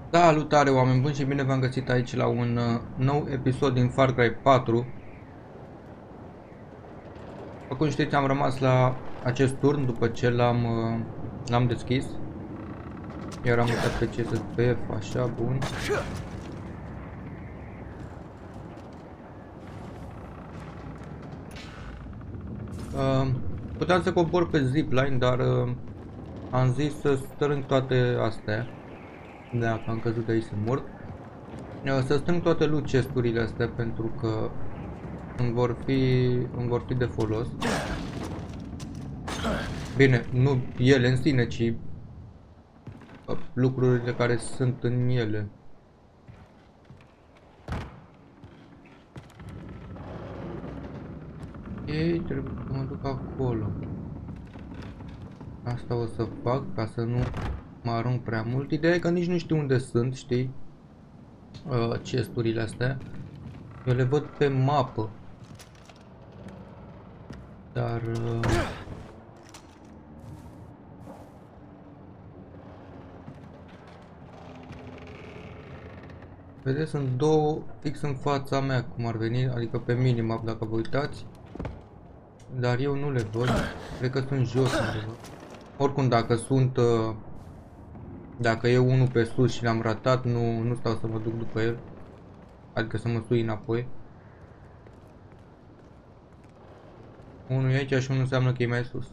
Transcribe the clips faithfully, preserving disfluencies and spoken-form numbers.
Salutare oameni buni și bine v-am găsit aici la un uh, nou episod din Far Cry patru. După cum știți, am rămas la acest turn după ce l-am uh, l-am deschis. Iar am uitat pe C S F, așa, bun. Uh, puteam să cobor pe zipline, dar uh, am zis să strâng toate astea. Dacă am căzut de aici sunt mort. Uh, să strâng toate loot chest-urile astea pentru că îmi vor fi, îmi vor fi de folos. Bine, nu ele în sine, ci uh, lucrurile care sunt în ele. Ei, trebuie să mă duc acolo. Asta o să fac ca să nu mă arunc prea mult. Ideea e că nici nu știu unde sunt, știi? Uh, chesturile astea. Eu le văd pe mapă. Dar... Uh... Vedeți, sunt două fix în fața mea, cum ar veni, adică pe minimap dacă vă uitați. Dar eu nu le văd, cred că sunt jos undeva. Oricum, dacă sunt, uh, dacă e unul pe sus și l-am ratat, nu, nu stau să mă duc după el. Adică să mă sui înapoi. Unul e aici și unul înseamnă că e mai sus.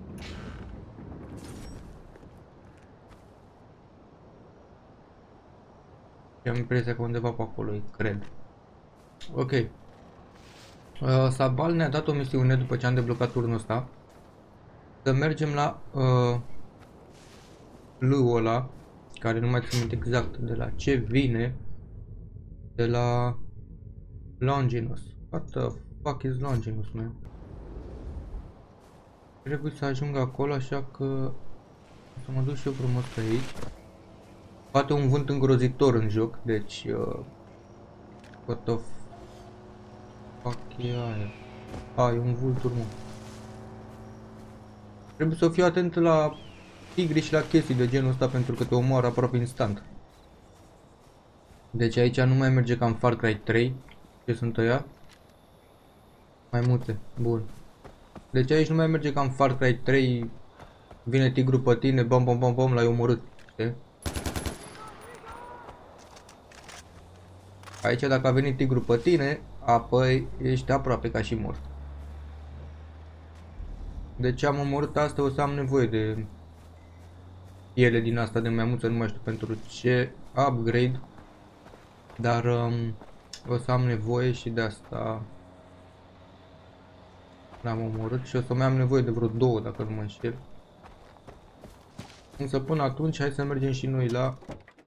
Și am impresia că undeva pe acolo e, cred. Ok. Uh, Sabal ne-a dat o misiune după ce am deblocat turnul ăsta. Să mergem la uh, lâul ăla, care nu mai țin minte exact de la ce vine. De la Longinus. What the fuck is Longinus, man? Trebuie să ajung acolo, așa că o să mă duc și eu frumos pe aici. Poate un vânt îngrozitor în joc, deci uh, what the fuck e aia? A, e un vultur, mă. Trebuie să fiu atent la tigri și la chestii de genul ăsta pentru că te omoară aproape instant. Deci aici nu mai merge ca în Far Cry trei. Ce sunt ăia? Mai multe, bun. Deci aici nu mai merge ca în Far Cry trei. Vine tigru pe tine, bam bam bam bam, l-ai omorât, știi? Aici dacă a venit tigru pe tine, apoi ești aproape ca și mort. Deci am omorât asta, o să am nevoie de piele din asta de maimuță, nu mai știu pentru ce upgrade. Dar um, o să am nevoie și de asta l-am omorât și o să mai am nevoie de vreo două dacă nu mă înșel. Însă până atunci hai să mergem și noi la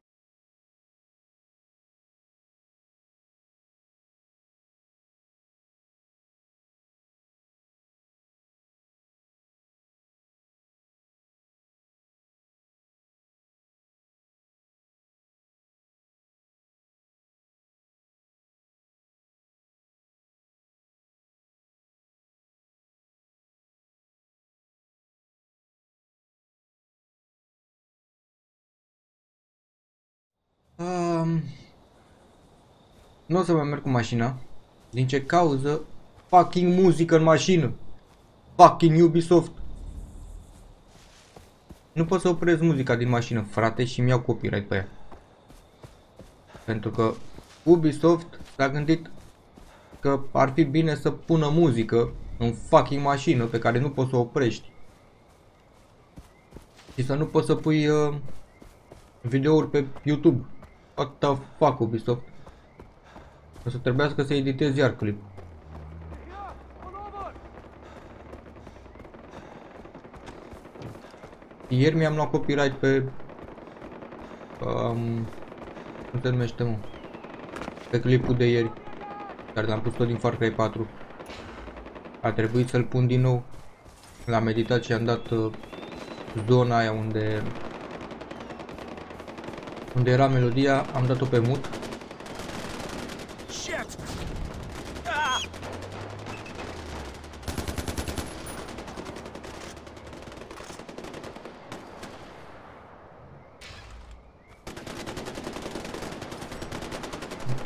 um, nu o să mai merg cu mașina. Din ce cauză? Fucking muzică în mașină. Fucking Ubisoft. Nu pot să opresc muzica din mașină, frate, și mi iau copyright pe ea. Pentru că Ubisoft s-a gândit că ar fi bine să pună muzică în fucking mașină pe care nu poți să o oprești. Și să nu poți să pui uh, videouri pe YouTube. What the fuck, Ubisoft? O să trebuiască să editez iar clip. Ieri mi-am luat copyright pe um, cum se numește, mă? Pe clipul de ieri, care l-am pus tot din Far Cry patru. A trebuit să-l pun din nou. L-am editat și am dat uh, zona aia unde unde era melodia, am dat-o pe mut.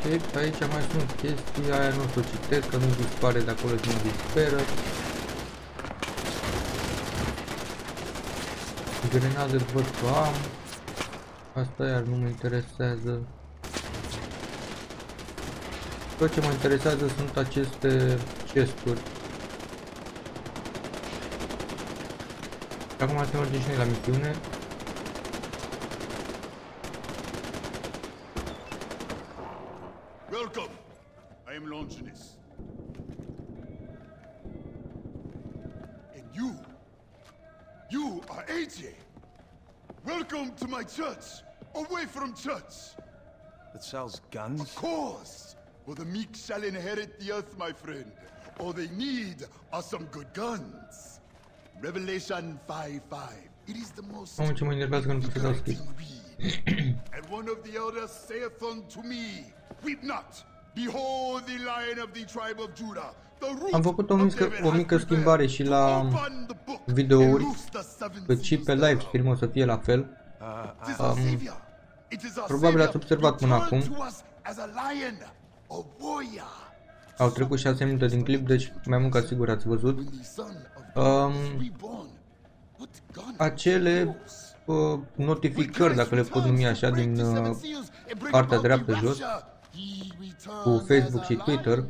pe aici mai sunt chestii, aia nu o să o citesc, că nu dispare de acolo și nu disperă. Grenade văd că am. Asta iar nu mă interesează. Tot ce mă interesează sunt aceste chesturi. Acum să mergem și noi la misiune. Welcome. I am Longinus. And you, you are A J. Welcome to my church. Away from church. That sells guns? Of course. For the meek shall inherit the earth, my friend. All they need are some good guns. Revelation five five. It is the most Mamă, ce mă enervează că nu pot să dau skip. And one of the elders saith unto me, weep not. Behold the lion of the tribe of Judah. Am făcut o mică, o mică schimbare și la videouri, cât și pe live stream o să fie la fel. Um, probabil ați observat până acum. Au trecut șase minute din clip, deci mai mult ca sigur ați văzut. Um, acele uh, notificări, dacă le pot numi așa, din uh, partea dreaptă jos, cu Facebook și Twitter.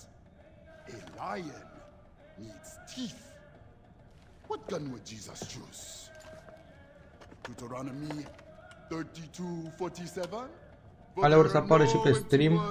Alea or să apară și pe stream.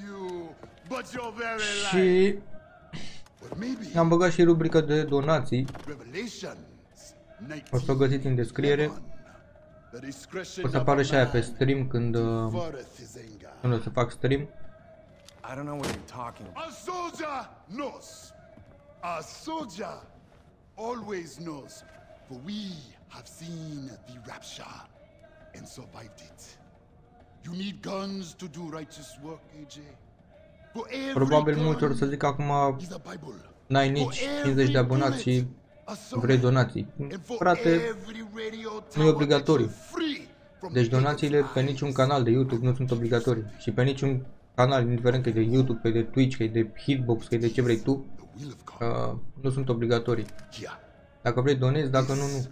Și am băgat și rubrica de donații. O să o găsiți în descriere. O să apară și aia pe stream când, uh, când o să fac stream. I don't know what you're talking about. A soldier knows. A soldier always knows. For we have seen the rapture and survived it. You need guns to do righteous work, A J. Probabil mulți or să zic acum n-ai nici cincizeci de abonați și vrei donații. Frate, nu e obligatoriu. Deci donațiile pe niciun canal de YouTube nu sunt obligatorii. Și pe niciun canal, indiferent că e de YouTube, că e de Twitch, că e de Hitbox, că e de ce vrei tu, uh, nu sunt obligatorii. Dacă vrei donezi, dacă nu, nu.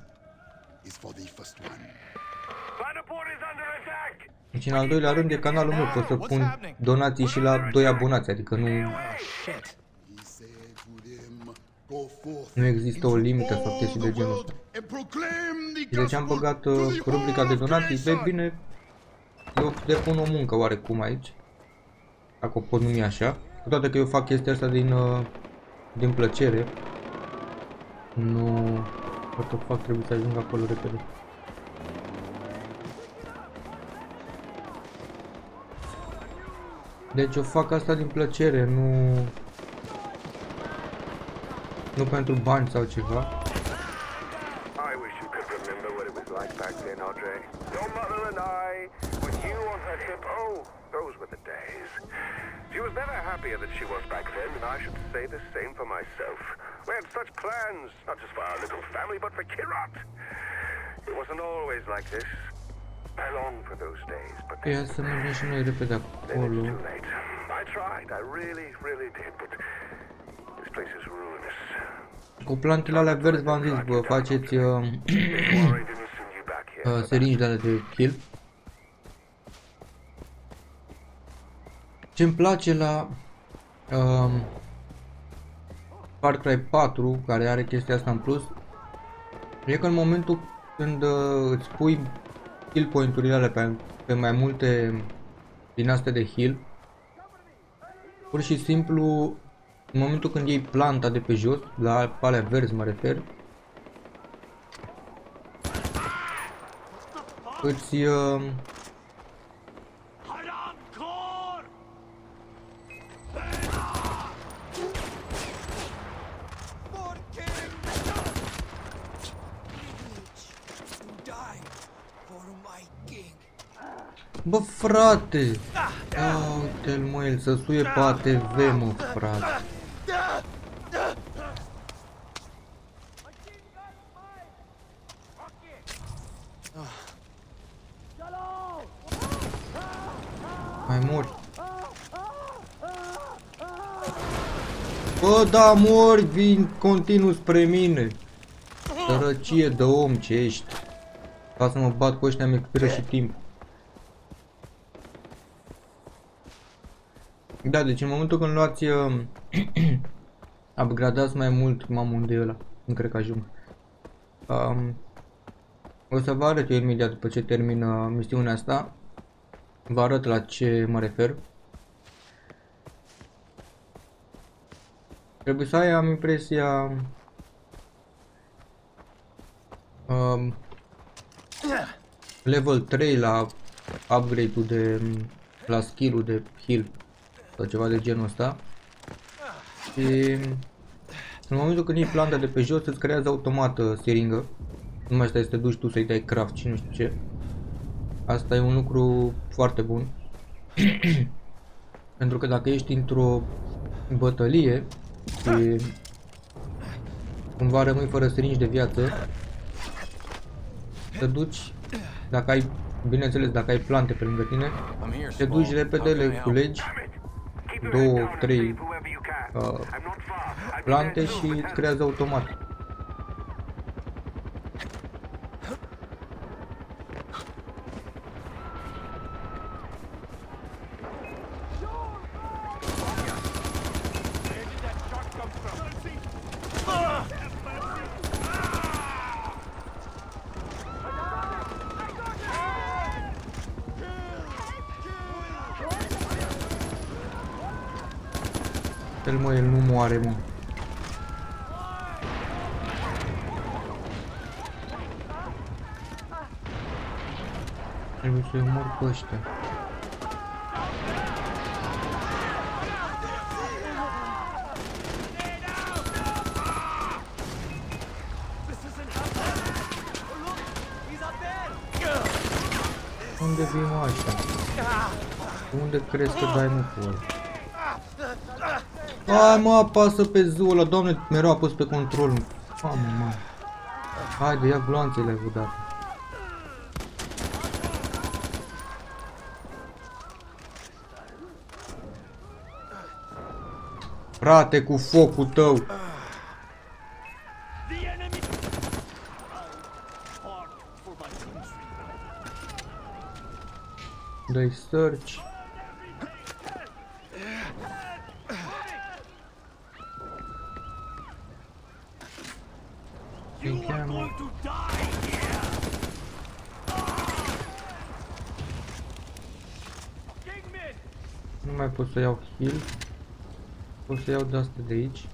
Și în al doilea rând, de canalul meu pot să pun donații și la doi abonați, adică nu... Nu există o limită sau chestii de genul ăsta. Și de ce am băgat uh, rubrica de donații? De bine, eu depun o muncă oarecum aici, dacă o pot numi așa. Cu toate că eu fac chestia asta din, uh, din plăcere. Nu... What the fuck, trebuie să ajung acolo repede. Deci eu fac asta din plăcere, nu... Nu pentru bani sau ceva. I wish you could remember what it was like back then, Audrey. Your mother and I, with you on her hip. Oh, those were the days. She was never happier than she was back then, and I should say the same for myself. We had such plans, not just for our little family, but for Kirat. It wasn't always like this. I long for those days, but Ia să mergem și noi repede acolo. I tried, I really, really did, but this place is ruinous. Cu plantele alea verzi v-am zis, vă faceți uh, uh, seringi de alea de kill. Ce-mi place la uh, Far Cry patru, care are chestia asta în plus, e că în momentul când uh, îți pui kill point-urile alea pe, pe mai multe din astea de heal, pur și simplu, în momentul când iei planta de pe jos, la alea verzi mă refer, îți uh, bă, frate! Ia uite-l, mă, el să suie pe A T V, mă, frate! Mai mor! Bă, da, mori, vin continuu spre mine. Sărăcie de om ce ești. Ca să mă bat cu ăștia, mi expiră și timp. Da, deci în momentul când luați uh, upgradați mai mult, mamă, unde e ăla? Nu cred că ajung. Um, o să vă arăt eu imediat după ce termin uh, misiunea asta. Vă arăt la ce mă refer. Trebuie să ai, am impresia, um, level trei la upgrade-ul de, la skill-ul de heal sau ceva de genul ăsta. Și în momentul când iei planta de pe jos îți creează automat uh, seringă. Nu mai stai să te duci tu să-i dai craft și nu știu ce. Asta e un lucru foarte bun. Pentru că dacă ești într-o bătălie și cumva rămâi fără seringi de viață, te duci, dacă ai, bineînțeles, dacă ai plante pe lângă tine, te duci repede, le culegi, două, trei uh, plante și îți creează automat. El, mă, el nu moare, mă. Trebuie să-i omor pe ăștia. Unde vii, mă, ăștia? Unde crezi că dai, mă, cu ăla? Hai, mă, apasă pe Z-ul ăla, doamne, mereu apăs pe control. Mamă, mă. Haide, ia gloanțele odată. Frate, cu focul tău. Dai search. Nu mai pot să iau heal. Pot să iau de asta de aici.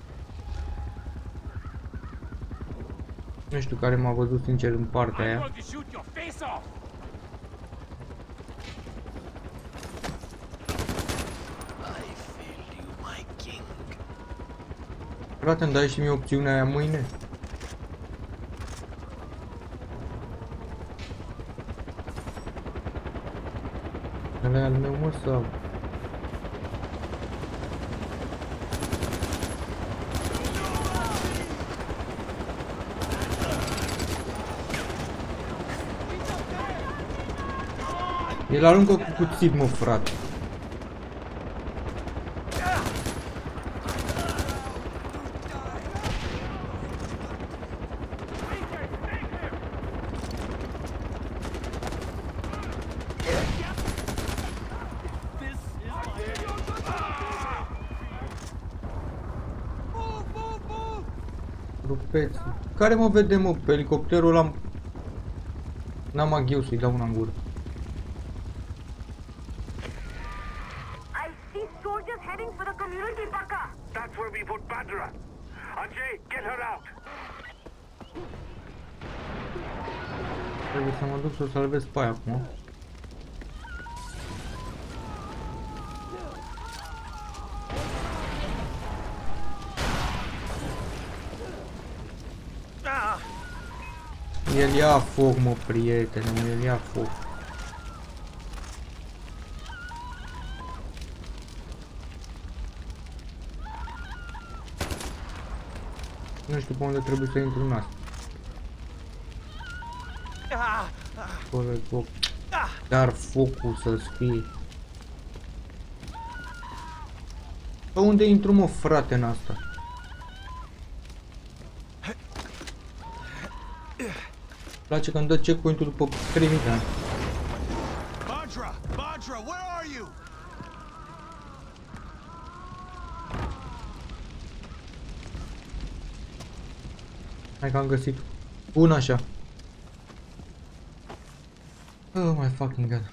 Nu știu care m-a văzut sincer în partea aia. Frate, îmi dai și mie opțiunea aia mâine? Ăla e al meu, mă, sau? El aruncă cu cuțit, mă, frate. Rupeți. Care mă vede, mă? Pe elicopterul ăla n-am aghiu să-i dau una în gură. I see soldiers heading for the community, Baka. That's where we put Badra. Ajay, get her out. Trebuie să mă duc să o salvez pe aia acum. El ia foc, mă, prietene, el ia foc. Nu știu pe unde trebuie să intru în asta. Fără foc. Dar focul să-ți fie. Pe unde intru, mă, frate, în asta? place că îmi dă checkpoint-ul după trei mii de ani. Badra! Badra, where are you? Hai că am găsit. Bun așa. Oh my fucking god.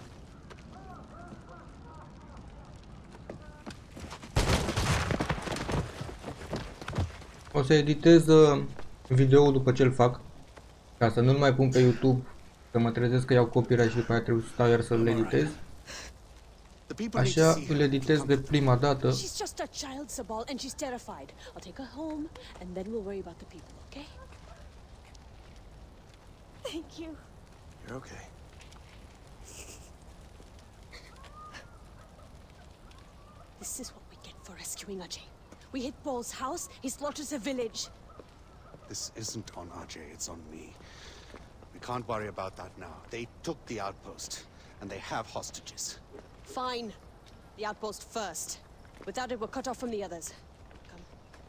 O să editez uh, videoul după ce îl fac, ca să nu-l mai pun pe YouTube, să mă trezesc că iau copyright și după aia trebuie să stau iar să-l editez. Așa îl editez de prima dată. She's just a child, Sabal, and she's terrified. I'll take her home, and then we'll worry about the people, okay? Thank you. You're okay. This is what we get for rescuing Ajay. We hit Paul's house, he slaughters a village. This isn't on Ajay, it's on me. We can't worry about that now. They took the outpost, and they have hostages. Fine. The outpost first. Without it, we're cut off from the others. Come.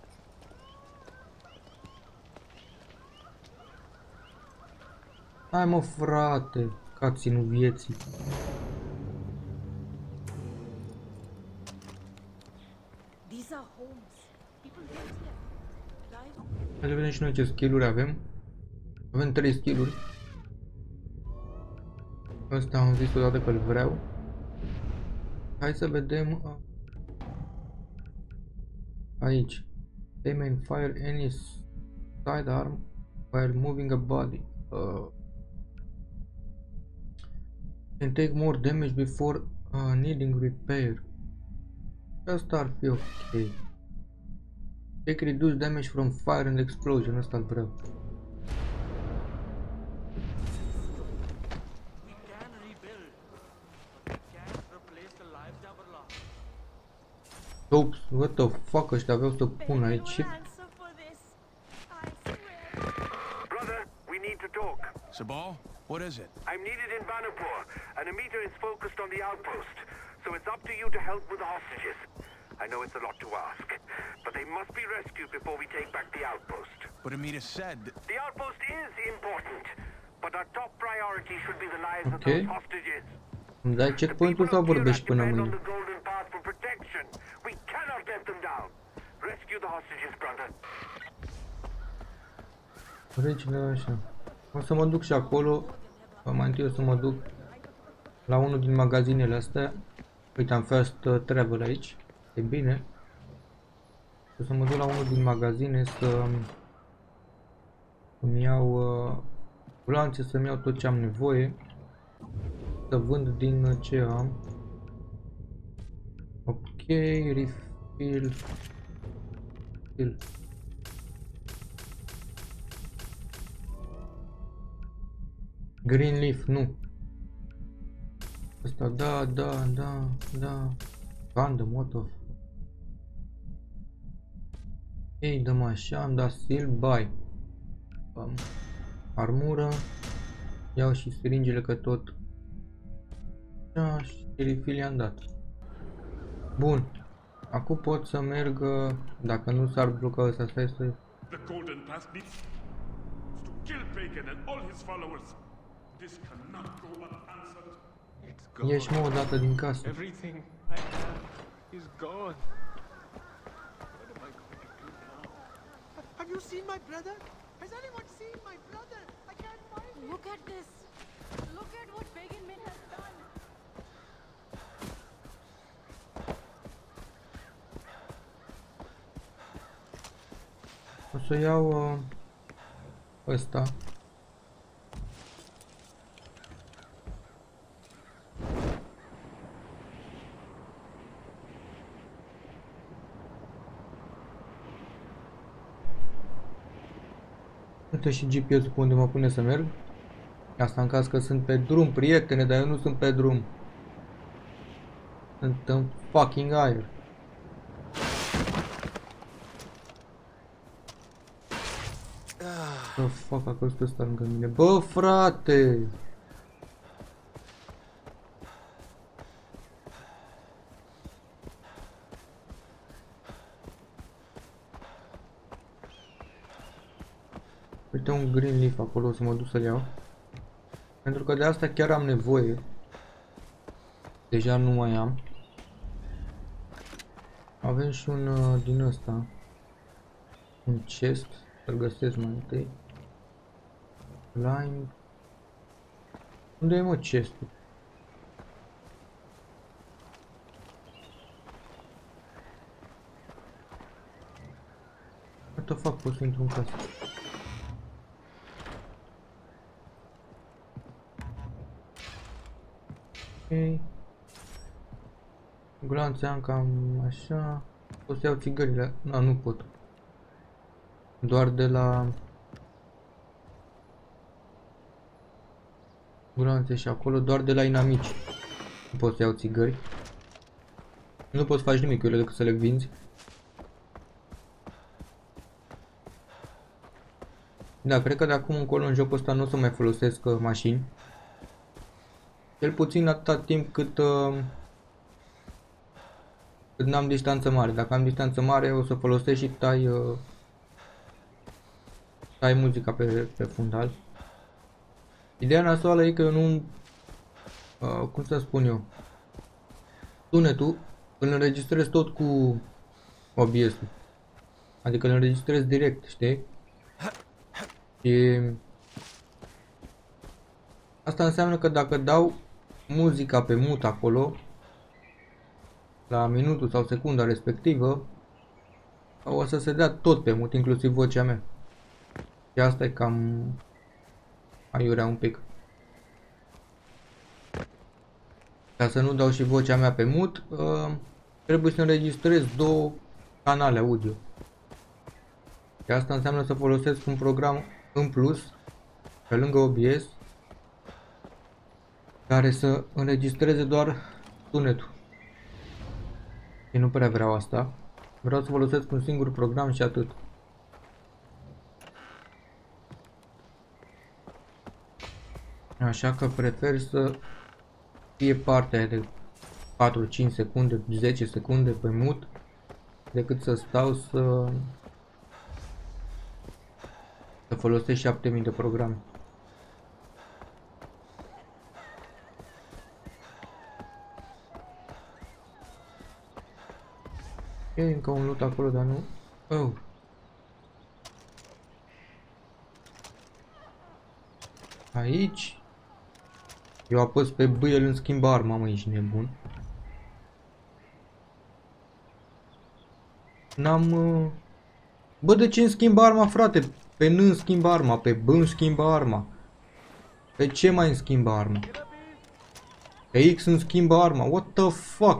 Hai mă frate, că ținut vieții. These are homes. People live here. Live. Hai să vedem și noi ce skill-uri avem. Avem trei skill-uri. Ăsta am zis odată că îl vreau. Hai să vedem uh, aici. Aim and fire any sidearm while moving a body. Uh, can take more damage before uh, needing repair. Asta ar fi ok. Take reduce damage from fire and explosion. Asta-l vreau. Oops, what the fuck, ăștia aveau să pun aici. Brother, we need to talk. Sabal, what is it? I'm needed in Banapur, and Amita is focused on the outpost, so it's up to you to help with the hostages. I know it's a lot to ask, but they must be rescued before we take back the outpost. But Amita said... The outpost is important, but our top priority should be the lives Okay. of those hostages. Îmi dai checkpoint-ul sau vorbești până depend on mâine? the Golden Path for protection. We cannot let them down. Rescue the hostages, brother. Regile așa. O să mă duc și acolo. Mai întâi o să mă duc la unul din magazinele astea. Uite, am first uh, travel aici. E bine. O să mă duc la unul din magazine să îmi iau uh, lanțe, să-mi iau tot ce am nevoie. Să vând din ce am. Ok, refill. Refill. Green leaf, nu. Asta, da, da, da, da. Random, what of. Ei, dăm așa, am dat seal, buy. Um, armură. Iau și siringile că tot. Așa, și refill i-am dat. Bun. Acum pot să merg, dacă nu s-ar bloca ăsta, stai să... The Golden Path needs to kill Bacon and all his followers. This cannot go unanswered. Ieși mă odată din casă. Everything I have is gone. What am I going to do now? Have you seen my brother? Has anyone seen my brother? I can't find him. Look at this. Look at what Begin Min has done. O să iau uh, ăsta. Uite și G P S-ul pe unde mă pune să merg. Asta în caz că sunt pe drum, prietene, dar eu nu sunt pe drum. Sunt în fucking aer. Bă, fuck, a căzut ăsta lângă mine. Bă, frate! Uite un green leaf acolo, o să mă duc să-l iau. Pentru că de asta chiar am nevoie. Deja nu mai am. Avem și un uh, din ăsta. Un chest. Să-l găsesc mai întâi. Line. Unde e, mă, chestul? What the fuck, pot să intru în casă? Ok. Glanțe am cam așa. O să iau țigările. Nu, nu pot. Doar de la glanțe și acolo, doar de la inamici. Nu pot să iau țigări. Nu poți să faci nimic cu ele decât să le vinzi. Da, cred că de acum încolo în jocul ăsta nu o să mai folosesc uh, mașini. Cel puțin atâta timp cât uh, cât n-am distanță mare. Dacă am distanță mare o să folosesc și tai uh, tai muzica pe, pe fundal. Ideea nasoală e că eu nu uh, cum să spun eu, sunetul îl înregistrez tot cu O B S-ul. Adică îl înregistrez direct, știi? Și asta înseamnă că dacă dau muzica pe mut acolo, la minutul sau secunda respectivă, o să se dea tot pe mut, inclusiv vocea mea. Și asta e cam aiurea un pic. Ca să nu dau și vocea mea pe mut, uh, trebuie să înregistrez două canale audio. Și asta înseamnă să folosesc un program în plus, pe lângă O B S, care să înregistreze doar sunetul. Și nu prea vreau asta. Vreau să folosesc un singur program și atât. Așa că prefer să fie partea de patru cinci secunde, zece secunde pe mut, decât să stau să să folosesc șapte mii de programe. E încă un loot acolo, dar nu. Oh. Aici. Eu apăs pe B, el îmi schimbă arma, mă, ești nebun. N-am... Uh... Bă, de ce îmi schimbă arma, frate? Pe N îmi schimbă arma, pe B îmi schimbă arma. Pe ce mai îmi schimbă arma? Pe X îmi schimbă arma. What the fuck?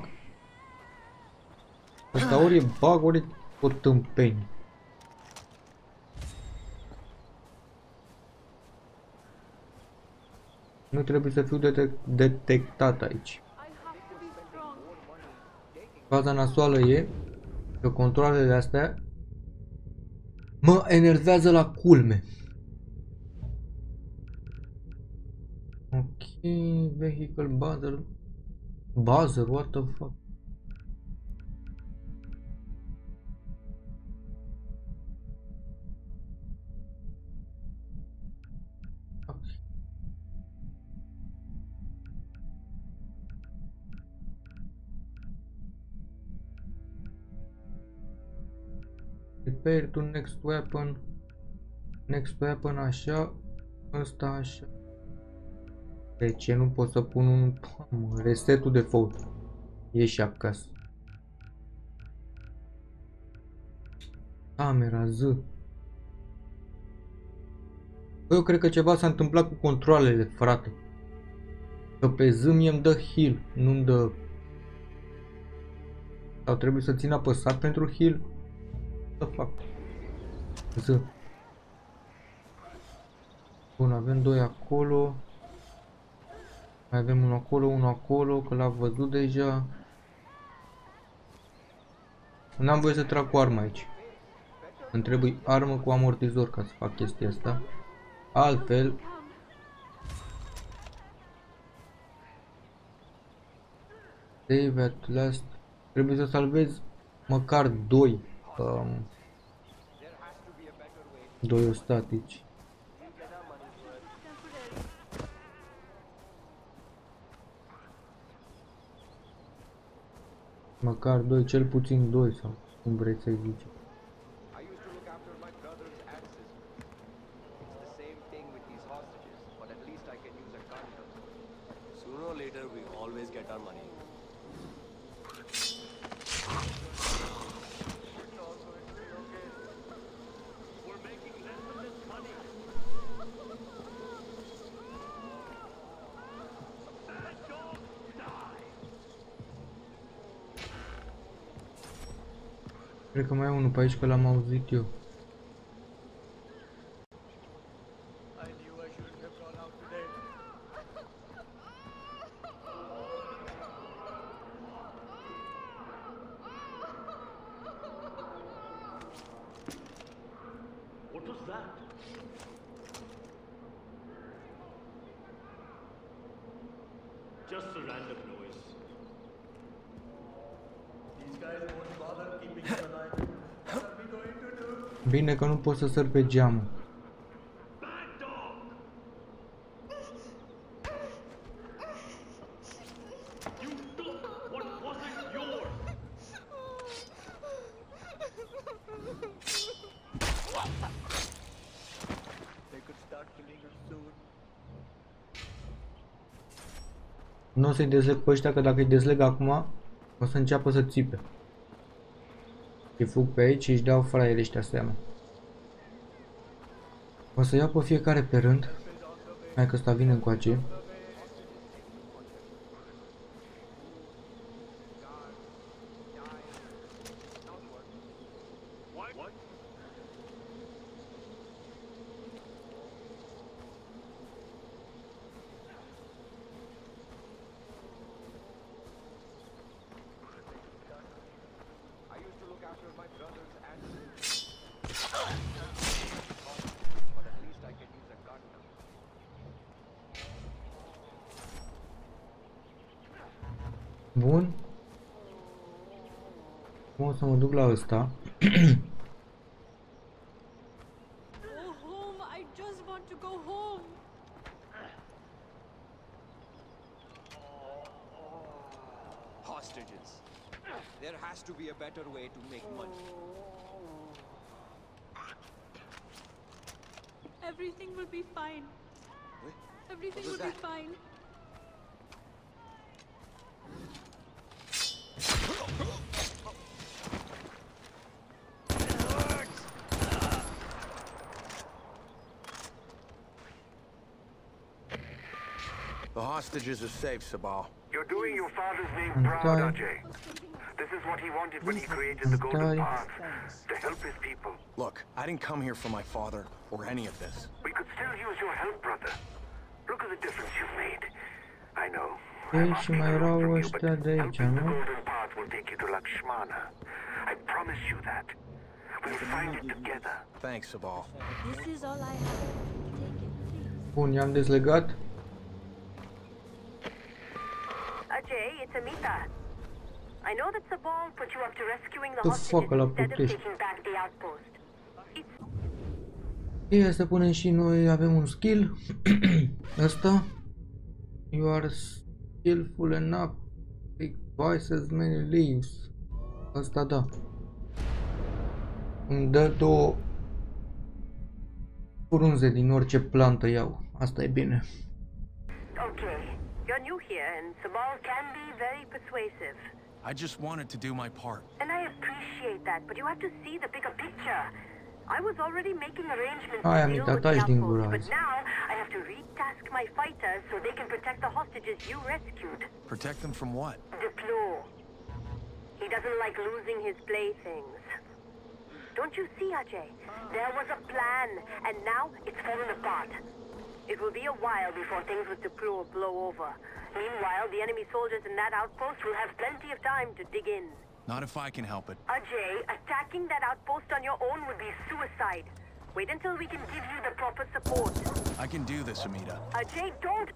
Asta ori e bug, ori e o tâmpenie. Nu trebuie să fiu detec detectat aici. Faza nasoală e că controlele astea mă enervează la culme. Ok, vehicle buzzer. Buzzer, what the fuck? Repair to next weapon. Next weapon așa. Ăsta așa. De ce nu pot să pun un resetul de fault? Ieși acasă. Camera Z. Eu cred că ceva s-a întâmplat cu controlele, frate. Că pe Z mie îmi dă heal, nu-mi dă... Sau trebuie să țin apăsat pentru heal? Să fac. Z. Bun, avem doi acolo. Mai avem unul acolo, unul acolo, că l-am văzut deja. N-am voie să trag cu armă aici. Îmi trebuie armă cu amortizor ca să fac chestia asta. Altfel... Save at last. Trebuie să salvez măcar doi. Um, doi ostatici. Măcar doi, cel puțin doi sau cum vreți să-i zice. Cred că mai e unul pe aici, că l-am auzit eu. What was that? Just a random noise. These guys won't bother keeping us alive. What are we going to do? Bine că nu pot să săr pe geamul. Bad dog! You took what wasn't yours! They could start killing us soon. Nu o să-i dezleg pe ăștia, că dacă îi dezleg acum, o să înceapă să țipe. Îi fug pe aici și își dau fraierii ăștia seama. O să iau pe fiecare pe rând. Hai că ăsta vine încoace. Bun. O să mă duc la ăsta. Go home. I just want to go home. Hostages. There has to be a better way to make money. Everything will be fine. Everything will be fine. The hostages are safe, Sabal. You're doing your father's name proud, Ajay. This is what he wanted when he created the Golden Path, to help his people. Look, I didn't come here for my father or any of this. We could still use your help, brother. Look at the difference you've made. I know. Ei, și mai erau ăștia de aici, nu? The Golden Path will take you to Lakshmana. I promise you that. We'll find it together. Thanks, Sabal. This is all I have. Take it, please. Bun, i-am dezlegat. Ajay, it's Amita. I know that Sabal put you up to rescuing the The hostages fuck, ăla instead of putești. taking back the outpost. Ia să punem și noi, avem un skill. Ăsta. You are skillful enough to take twice as many leaves. Ăsta da. Îmi dă două frunze din orice plantă iau. Asta e bine. Okay, you're new here and Sabal can be very persuasive. I just wanted to do my part. And I appreciate that, but you have to see the bigger picture. I was already making arrangements Hai, to Amita, deal with the taci din outpost, gura but azi. now I have to retask my fighters so they can protect the hostages you rescued. Protect them from what? Diplo. He doesn't like losing his playthings. Don't you see, Ajay? There was a plan, and now it's fallen apart. It will be a while before things with Diplo blow over. Meanwhile, the enemy soldiers in that outpost will have plenty of time to dig in. Not if I can help it. Ajay, attacking that outpost on your own would be suicide. Wait until we can give you the proper support. I can do this, Amita. Ajay, don't...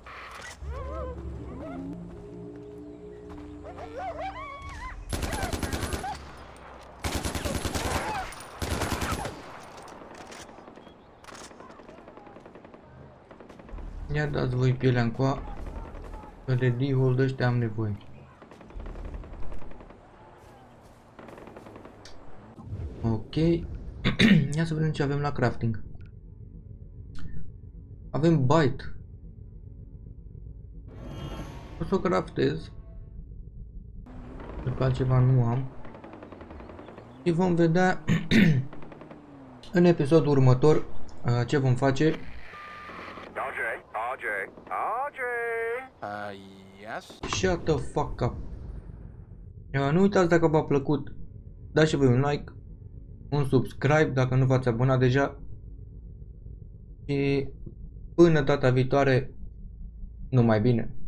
Ia dați voi pielea încoa, că de D-hold ăștia am nevoie. Ok. Ia să vedem ce avem la crafting. Avem bite. O să o craftez. Pentru că altceva nu am. Și vom vedea în episodul următor uh, ce vom face. R J, R J, R J. Uh, yes? Shut the fuck up. Uh, nu uitați, dacă v-a plăcut, dați și voi un like, un subscribe dacă nu v-ați abonat deja. Și până data viitoare, numai bine.